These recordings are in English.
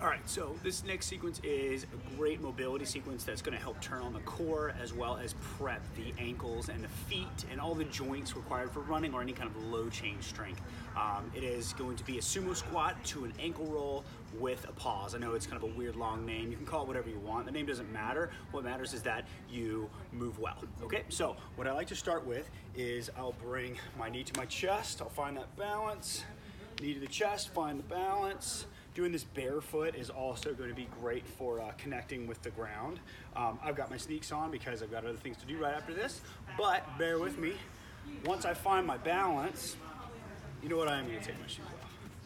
All right, so this next sequence is a great mobility sequence that's going to help turn on the core as well as prep the ankles and the feet and all the joints required for running or any kind of low chain strength. It is going to be a sumo squat to an ankle roll with a pause. I know it's kind of a weird long name. You can call it whatever you want. The name doesn't matter. What matters is that you move well. Okay, so what I like to start with is I'll bring my knee to my chest. I'll find that balance. Knee to the chest, find the balance. Doing this barefoot is also going to be great for connecting with the ground. I've got my sneaks on because I've got other things to do right after this, but bear with me. Once I find my balance, you know what, I am going to take my shoes off.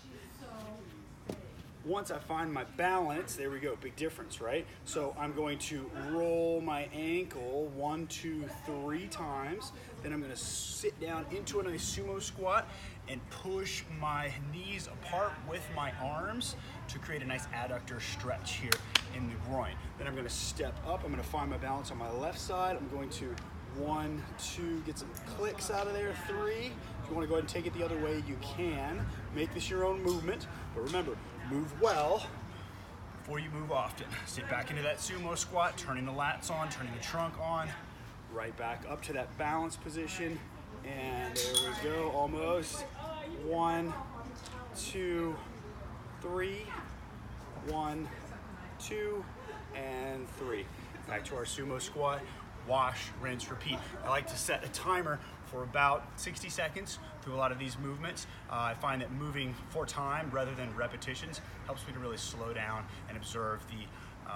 Once I find my balance, there we go, big difference, right? So I'm going to roll my ankle 1, 2, 3 times. Then I'm gonna sit down into a nice sumo squat and push my knees apart with my arms to create a nice adductor stretch here in the groin. Then I'm gonna step up, I'm gonna find my balance on my left side. I'm going to 1, 2, get some clicks out of there, 3. If you wanna go ahead and take it the other way, you can. Make this your own movement, but remember, move well before you move often. Sit back into that sumo squat, turning the lats on, turning the trunk on, right back up to that balance position, and there we go, almost. 1, 2, 3, 1, 2, and 3. Back to our sumo squat, wash, rinse, repeat. I like to set a timer for about 60 seconds through a lot of these movements. I find that moving for time rather than repetitions helps me to really slow down and observe the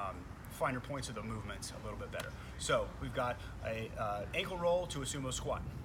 finer points of the movements a little bit better. So we've got a ankle roll to a sumo squat.